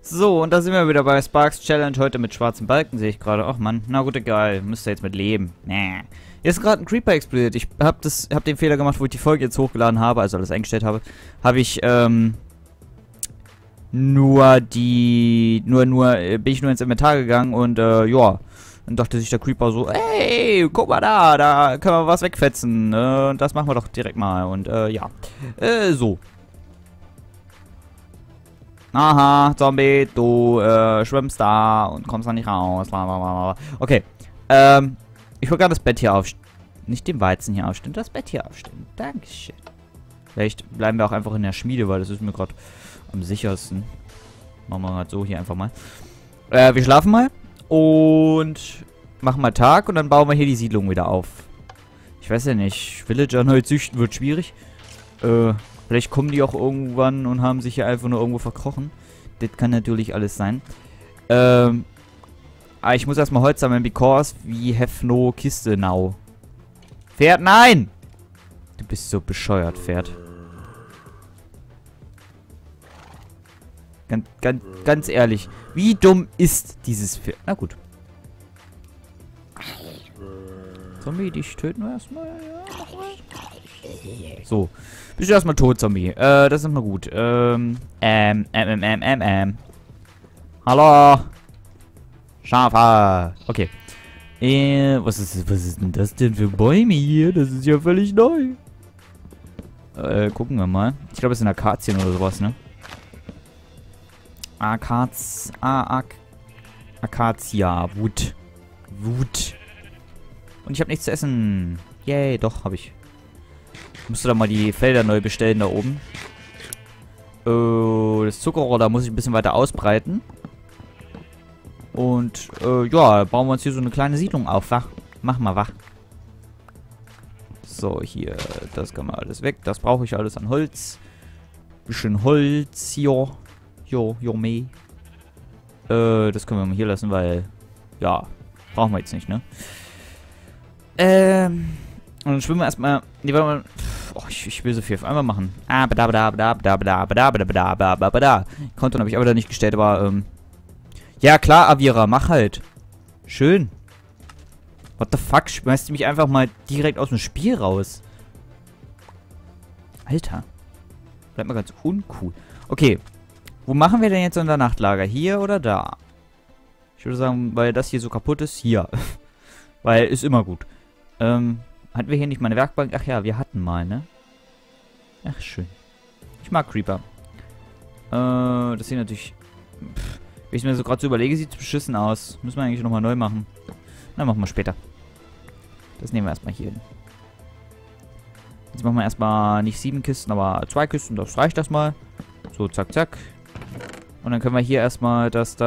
So, und da sind wir wieder bei Sparks Challenge. Heute mit schwarzen Balken, sehe ich gerade. Ach man, na gut, egal. Müsst ihr jetzt mit leben. Nee. Hier ist gerade ein Creeper explodiert. Ich hab den Fehler gemacht, wo ich die Folge jetzt hochgeladen habe, also alles eingestellt habe. Habe ich, bin ich nur ins Inventar gegangen und, ja. Dann dachte sich der Creeper so, ey, guck mal da können wir was wegfetzen. Und das machen wir doch direkt mal. Und, ja. So. Aha, Zombie, du schwimmst da und kommst da nicht raus. Okay. Ich wollte gerade das Bett hier aufstellen. Nicht den Weizen hier aufstellen, das Bett hier aufstellen. Dankeschön. Vielleicht bleiben wir auch einfach in der Schmiede, weil das ist mir gerade am sichersten. Machen wir halt so hier einfach mal. Wir schlafen mal und machen mal Tag und dann bauen wir hier die Siedlung wieder auf. Ich weiß ja nicht, Villager neu züchten wird schwierig. Vielleicht kommen die auch irgendwann und haben sich hier einfach nur irgendwo verkrochen. Das kann natürlich alles sein. Aber ich muss erstmal Holz sammeln, because we have no Kiste now. Pferd, nein! Du bist so bescheuert, Pferd. Ganz ehrlich, wie dumm ist dieses Pferd? Na gut. Zombie, dich töten wir erstmal. Ja. So. Bist du erstmal tot, Zombie. Das ist mal gut. Hallo. Schafe. Okay. Was ist denn das denn für Bäume hier? Das ist ja völlig neu. Gucken wir mal. Ich glaube, es sind Akazien oder sowas, ne? Akacia. Wut. Und ich habe nichts zu essen. Yay, doch, habe ich. Musst du da mal die Felder neu bestellen da oben. Das Zuckerrohr, da muss ich ein bisschen weiter ausbreiten. Und, ja, bauen wir uns hier so eine kleine Siedlung auf. Wach. Mach mal wach. So, hier, das kann man alles weg. Das brauche ich alles an Holz. Bisschen Holz, hier. Jo, meh. Das können wir mal hier lassen, weil, ja, brauchen wir jetzt nicht, ne? Und dann schwimmen wir erstmal. Nee, warte mal. Oh, ich will so viel auf einmal machen. Konto habe ich aber da nicht gestellt, aber, ja, klar, Avira, mach halt. Schön. What the fuck? Schmeißt du mich einfach mal direkt aus dem Spiel raus? Alter. Bleibt mal ganz uncool. Okay. Wo machen wir denn jetzt unser Nachtlager? Hier oder da? Ich würde sagen, weil das hier so kaputt ist, hier. Weil, ist immer gut. Hatten wir hier nicht mal eine Werkbank? Ach ja, wir hatten mal, ne? Ach, schön. Ich mag Creeper. Das sieht natürlich... wenn ich mir so gerade so überlege, sieht es beschissen aus. Müssen wir eigentlich nochmal neu machen. Na, machen wir später. Das nehmen wir erstmal hier hin. Jetzt machen wir erstmal nicht 7 Kisten, aber 2 Kisten. Das reicht erstmal. So, zack, zack. Und dann können wir hier erstmal das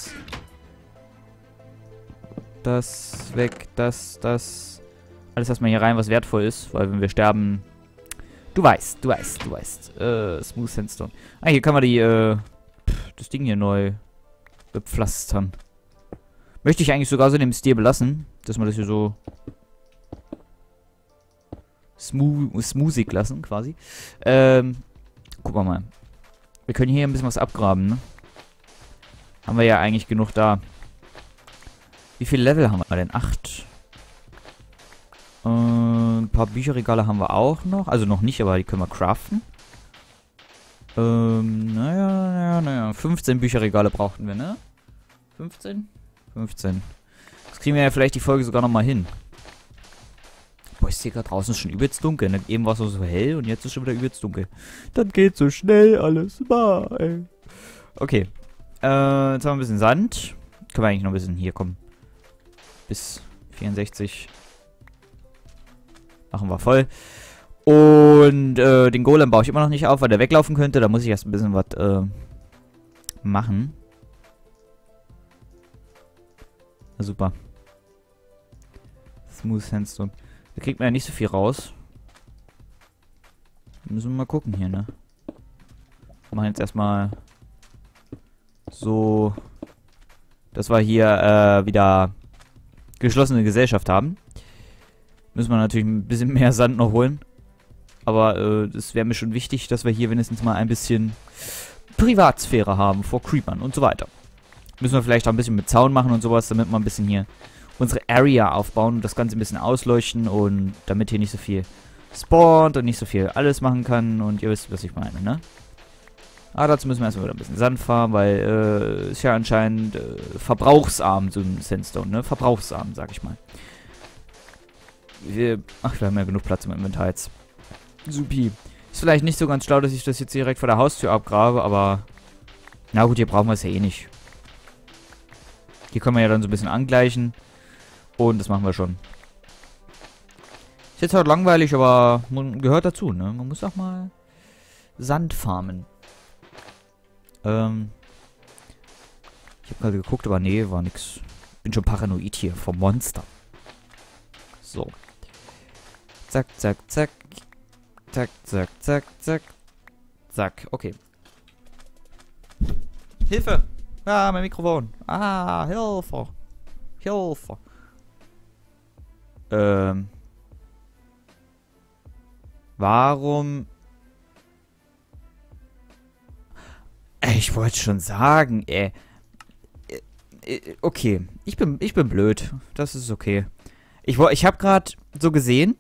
weg, das. Alles erstmal hier rein, was wertvoll ist, weil wenn wir sterben... Du weißt. Smooth Sandstone. Ah, hier kann man die, das Ding hier neu bepflastern. Möchte ich eigentlich sogar so in dem Stil belassen, dass man das hier so smoothig lassen, quasi. Gucken wir mal. Wir können hier ein bisschen was abgraben, ne? Haben wir ja eigentlich genug da. Wie viele Level haben wir denn? 8. Ein paar Bücherregale haben wir auch noch. Also noch nicht, aber die können wir craften. Naja. 15 Bücherregale brauchten wir, ne? 15? 15. Das kriegen wir ja vielleicht die Folge sogar nochmal hin. Boah, ich sehe gerade draußen schon übelst dunkel, ne? Eben war es so hell und jetzt ist schon wieder übelst dunkel. Dann geht so schnell alles. Bye. Okay. Jetzt haben wir ein bisschen Sand. Können wir eigentlich noch ein bisschen hier kommen. Bis 64. Machen wir voll. Und den Golem baue ich immer noch nicht auf, weil der weglaufen könnte. Da muss ich erst ein bisschen was machen. Na, super. Smooth Sandstone. Da kriegt man ja nicht so viel raus. Müssen wir mal gucken hier, ne? Wir machen jetzt erstmal so, dass wir hier wieder geschlossene Gesellschaft haben. Müssen wir natürlich ein bisschen mehr Sand noch holen. Aber das wäre mir schon wichtig, dass wir hier wenigstens mal ein bisschen Privatsphäre haben vor Creepern und so weiter. Müssen wir vielleicht auch ein bisschen mit Zaun machen und sowas, damit wir ein bisschen hier unsere Area aufbauen und das Ganze ein bisschen ausleuchten und damit hier nicht so viel spawnt und nicht so viel alles machen kann und ihr wisst, was ich meine, ne? Aber dazu müssen wir erstmal wieder ein bisschen Sand farmen, weil ist ja anscheinend verbrauchsarm, so ein Sandstone, ne? Verbrauchsarm, sag ich mal. Wir haben ja genug Platz im Inventar jetzt. Supi. Ist vielleicht nicht so ganz schlau, dass ich das jetzt direkt vor der Haustür abgrabe, aber na gut, hier brauchen wir es ja eh nicht. Hier können wir ja dann so ein bisschen angleichen und das machen wir schon. Ist jetzt halt langweilig, aber gehört dazu, ne? Man muss auch mal Sand farmen. Ich habe gerade geguckt, aber nee, war nix. Bin schon paranoid hier vom Monster. So. Zack, zack, zack. Zack, zack, zack, zack. Zack, okay. Hilfe! Ah, mein Mikrofon. Ah, Hilfe. Hilfe. Warum? Ich wollte schon sagen, okay. Ich bin blöd. Das ist okay. Ich habe gerade so gesehen.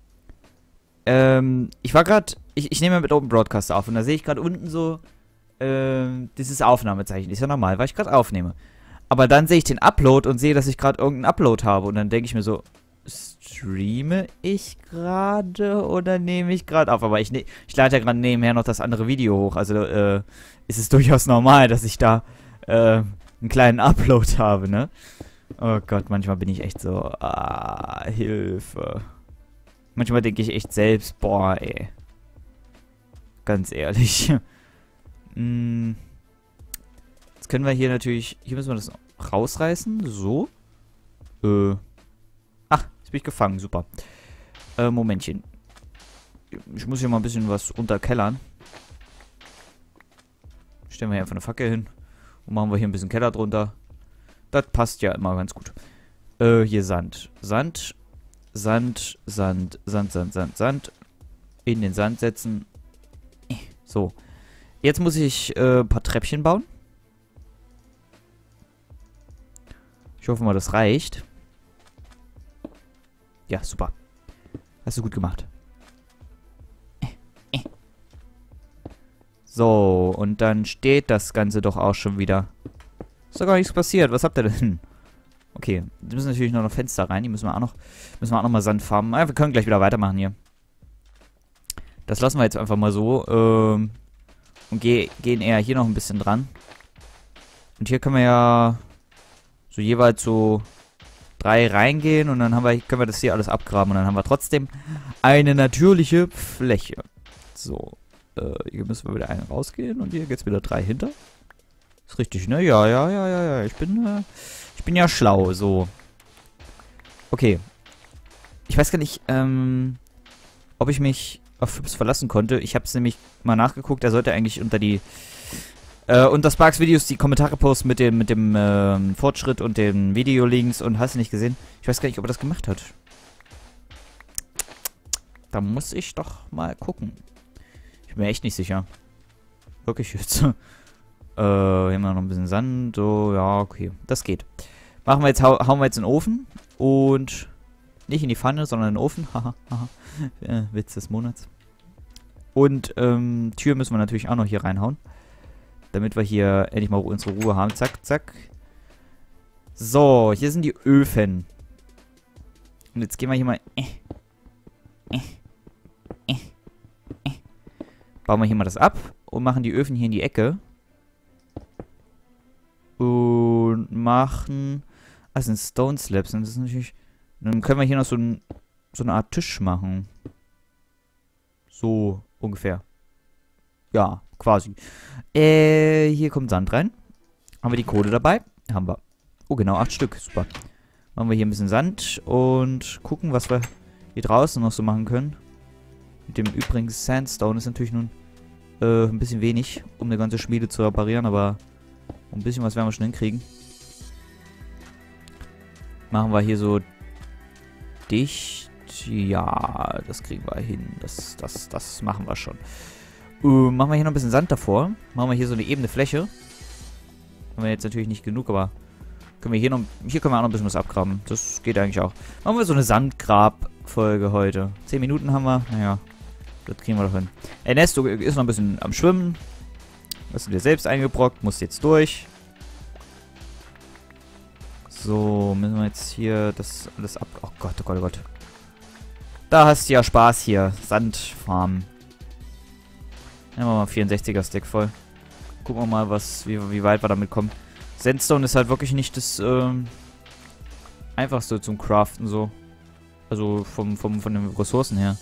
Ich nehme mit Open Broadcast auf und da sehe ich gerade unten so dieses Aufnahmezeichen. Ist ja normal, weil ich gerade aufnehme. Aber dann sehe ich den Upload und sehe, dass ich gerade irgendeinen Upload habe und dann denke ich mir so, streame ich gerade oder nehme ich gerade auf? Aber ich lade ja gerade nebenher noch das andere Video hoch. Also ist es durchaus normal, dass ich da einen kleinen Upload habe, ne? Oh Gott, manchmal bin ich echt so, Hilfe. Manchmal denke ich echt selbst, boah, ey. Ganz ehrlich. Jetzt können wir hier natürlich, hier müssen wir das rausreißen, so. Ach, jetzt bin ich gefangen, super. Momentchen. Ich muss hier mal ein bisschen was runterkellern. Stellen wir hier einfach eine Fackel hin. Und machen wir hier ein bisschen Keller drunter. Das passt ja immer ganz gut. Hier Sand. Sand. Sand, Sand, Sand, Sand, Sand, Sand. In den Sand setzen. So. Jetzt muss ich ein paar Treppchen bauen. Ich hoffe mal, das reicht. Ja, super. Hast du gut gemacht. So, und dann steht das Ganze doch auch schon wieder. Ist doch gar nichts passiert. Was habt ihr denn? Okay, da müssen natürlich noch Fenster rein. Die müssen wir auch noch mal Sand farmen. Wir können gleich wieder weitermachen hier. Das lassen wir jetzt einfach mal so. Und gehen eher hier noch ein bisschen dran. Und hier können wir ja so jeweils so 3 reingehen. Und dann können wir das hier alles abgraben. Und dann haben wir trotzdem eine natürliche Fläche. So. Hier müssen wir wieder einen rausgehen. Und hier geht es wieder 3 hinter. Ist richtig, ne? Ja. Ich bin ja schlau, so. Okay. Ich weiß gar nicht, ob ich mich auf Fips verlassen konnte. Ich habe es nämlich mal nachgeguckt. Er sollte eigentlich unter Sparks Videos die Kommentare posten mit dem Fortschritt und den Videolinks und hast du nicht gesehen? Ich weiß gar nicht, ob er das gemacht hat. Da muss ich doch mal gucken. Ich bin mir echt nicht sicher. Wirklich jetzt. Hier haben wir noch ein bisschen Sand. So, ja, okay. Das geht. Hauen wir jetzt in den Ofen. Und nicht in die Pfanne, sondern in den Ofen. Haha, Witz des Monats. Und Tür müssen wir natürlich auch noch hier reinhauen. Damit wir hier endlich mal unsere Ruhe haben. Zack, zack. So, hier sind die Öfen. Und jetzt gehen wir hier mal... Bauen wir hier mal das ab. Und machen die Öfen hier in die Ecke. Und machen... Das sind Stone Slabs. Und das ist natürlich... Dann können wir hier noch so eine Art Tisch machen. So ungefähr. Ja, quasi. Hier kommt Sand rein. Haben wir die Kohle dabei? Haben wir. Oh, genau, 8 Stück. Super. Machen wir hier ein bisschen Sand und gucken, was wir hier draußen noch so machen können. Mit dem übrigen Sandstone ist natürlich nun ein bisschen wenig, um eine ganze Schmiede zu reparieren, aber ein bisschen was werden wir schon hinkriegen. Machen wir hier so dicht. Ja, das kriegen wir hin. Das machen wir schon. Machen wir hier noch ein bisschen Sand davor. Machen wir hier so eine ebene Fläche. Haben wir jetzt natürlich nicht genug, aber können wir hier noch... Hier können wir auch noch ein bisschen was abgraben. Das geht eigentlich auch. Machen wir so eine Sandgrab-Folge heute. 10 Minuten haben wir. Naja, das kriegen wir doch hin. Ernesto ist noch ein bisschen am Schwimmen. Hast du dir selbst eingebrockt. Musst jetzt durch. So, müssen wir jetzt hier das alles ab... Oh Gott, oh Gott, oh Gott. Da hast du ja Spaß hier. Sandfarmen. Nehmen wir mal 64er Stack voll. Gucken wir mal, wie weit wir damit kommen. Sandstone ist halt wirklich nicht das einfachste zum Craften so. Also von den Ressourcen her.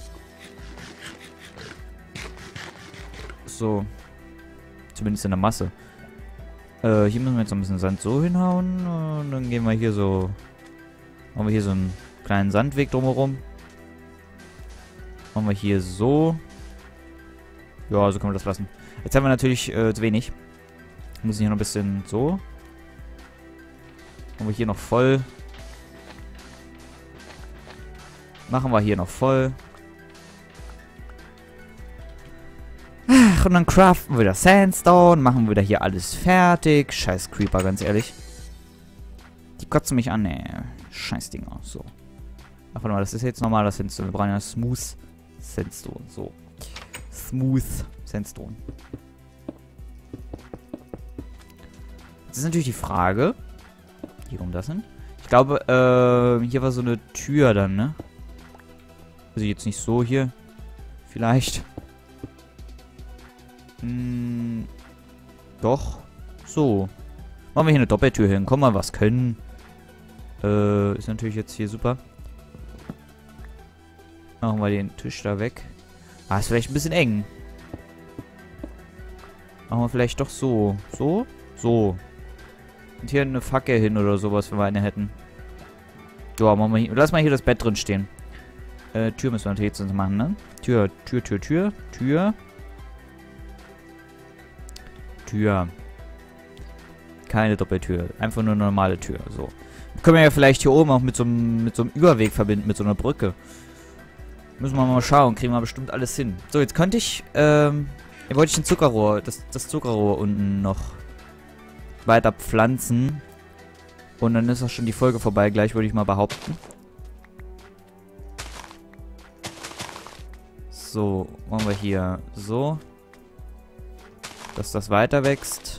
So. Zumindest in der Masse. Hier müssen wir jetzt noch ein bisschen Sand so hinhauen. Und dann gehen wir hier so... Machen wir hier so einen kleinen Sandweg drumherum. Machen wir hier so... Ja, so können wir das lassen. Jetzt haben wir natürlich zu wenig. Wir müssen hier noch ein bisschen so. Machen wir hier noch voll. Machen wir hier noch voll. Ach, und dann craften wir wieder Sandstone. Machen wir wieder hier alles fertig. Scheiß Creeper, ganz ehrlich. Die kotzen mich an, ey. Scheiß Dinger. So. Ach, warte mal, das ist jetzt normaler Sandstone. Wir brauchen ja Smooth Sandstone. So. Smooth Sandstone. Jetzt ist natürlich die Frage. Hier kommt das hin. Ich glaube, hier war so eine Tür dann, ne? Also jetzt nicht so hier. Vielleicht. Doch. So. Machen wir hier eine Doppeltür hin. Komm mal, was können. Ist natürlich jetzt hier super. Machen wir den Tisch da weg. Ah, ist vielleicht ein bisschen eng. Machen wir vielleicht doch so. So? So. Und hier eine Fackel hin oder sowas, wenn wir eine hätten. Ja, machen wir hier. Lass mal hier das Bett drin stehen. Tür müssen wir natürlich jetzt machen, ne? Tür. Keine Doppeltür. Einfach nur eine normale Tür. So. Können wir ja vielleicht hier oben auch mit so einem Überweg verbinden, mit so einer Brücke. Müssen wir mal schauen. Kriegen wir bestimmt alles hin. So, jetzt könnte ich, wollte ich ein Zuckerrohr, das Zuckerrohr unten noch weiter pflanzen. Und dann ist auch schon die Folge vorbei, gleich würde ich mal behaupten. So, machen wir hier so. Dass das weiter wächst.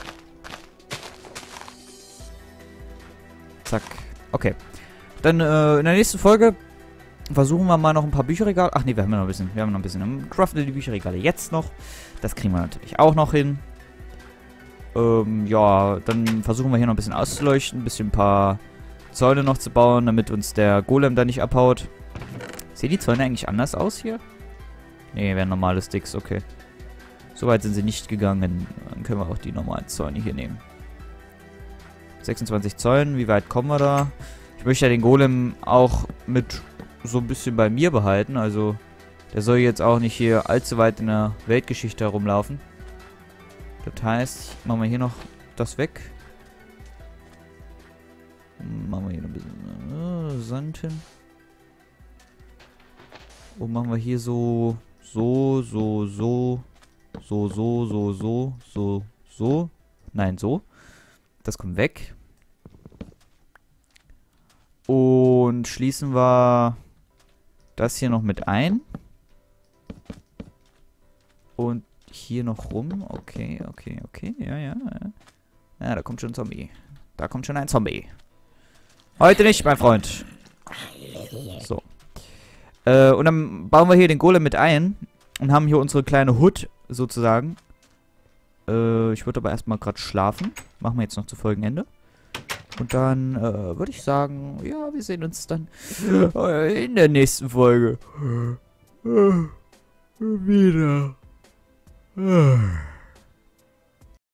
Zack. Okay. Dann in der nächsten Folge versuchen wir mal noch ein paar Bücherregale. Ach nee, wir haben ja noch ein bisschen. Wir haben noch ein bisschen. Dann craften wir die Bücherregale jetzt noch. Das kriegen wir natürlich auch noch hin. Ja, dann versuchen wir hier noch ein bisschen auszuleuchten. Ein bisschen ein paar Zäune noch zu bauen, damit uns der Golem da nicht abhaut. Sehen die Zäune eigentlich anders aus hier? Nee, wären normale Sticks, okay. Soweit sind sie nicht gegangen. Dann können wir auch die normalen Zäune hier nehmen. 26 Zäune, wie weit kommen wir da? Ich möchte ja den Golem auch mit so ein bisschen bei mir behalten. Also, der soll jetzt auch nicht hier allzu weit in der Weltgeschichte herumlaufen. Das heißt, machen wir hier noch das weg. Machen wir hier noch ein bisschen Sand hin. Und machen wir hier so. Nein, so. Das kommt weg. Und schließen wir das hier noch mit ein. Und hier noch rum. Okay. Ja. Ja, da kommt schon ein Zombie. Da kommt schon ein Zombie. Heute nicht, mein Freund. So. Und dann bauen wir hier den Golem mit ein. Und haben hier unsere kleine Hut, sozusagen. Ich würde aber erstmal gerade schlafen. Machen wir jetzt noch zu Folgenende. Und dann würde ich sagen, ja, wir sehen uns dann in der nächsten Folge wieder.